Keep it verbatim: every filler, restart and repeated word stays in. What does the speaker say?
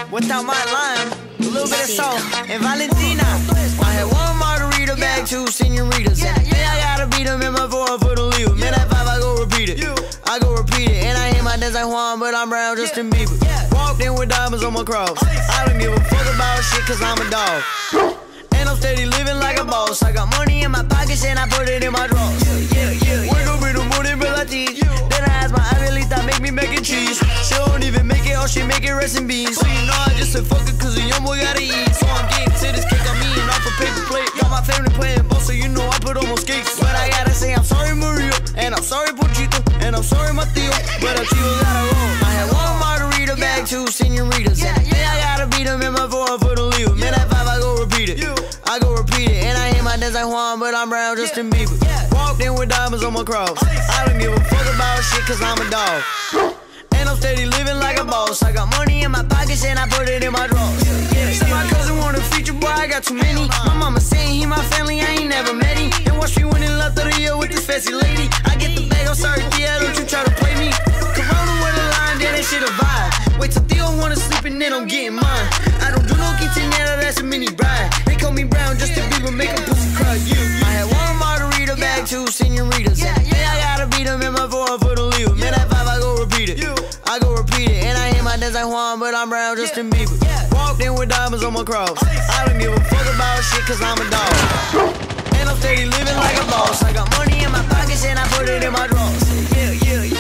without my lime, a little bit of salt, and Valentina. I had one margarita bag, two senoritas, and yeah, I gotta beat them in my four for the leave. Man, that five, I go repeat it. I go repeat it, and I hear my dance like Juan, but I'm brown Justin Bieber. Walked in with diamonds on my cross. I don't give a fuck about shit, cause I'm a dog. And I'm steady living like a boss. I got money in my pockets and I put it in my drawers. Yeah, yeah, yeah. Wake up in the morning, but I teach. Then I ask my Abuelita, make me mac and cheese. She don't even make it, all she make it rice and beans. So you know I just said fuck it, cause the young boy gotta eat. So I'm getting to this cake, I'm eating off a paper plate. Got my family playing ball, so you know I put on my skates. But I gotta say I'm sorry Mario, and I'm sorry Pochito, and I'm sorry Mateo, but I'm Chivo gotta roll. I had one margarita bag, two senoritas, and yeah, I gotta beat them in my four for the leave. Man, that five, I go repeat it. I go repeat it, and I hear my dance like Juan, but I'm brown Justin Bieber. Walked in with diamonds on my cross. I don't give a fuck about shit, cause I'm a dog. And I'm steady living like a boss. I got money in my pockets and I put it in my drawers. Yeah, said my cousin want a feature, boy, I got too many. My mama saying he my family, I ain't never met him. And watch me win in La Torilla with this fancy lady. I get the bag, I'm sorry, Tia, don't you try to play me. Corona with a line, then that shit a vibe. Wait till Theo wanna sleep and then I'm getting mine. I don't do no quinceañera, that's a mini bride. They call me brown Justin Bieber, make a pussy cry. Yeah, I had one margarita bag, two senoritas, and yeah, I gotta beat them in my four for the leave. Man, that five, I go repeat it. I go repeat it, and I hear my dance like Juan, but I'm brown Justin Bieber. Walked in with diamonds on my cross. I don't give a fuck about shit, cause I'm a dog. And I'm steady living like a boss. I got money in my pockets and I put it in my drawers. Yeah, yeah, yeah.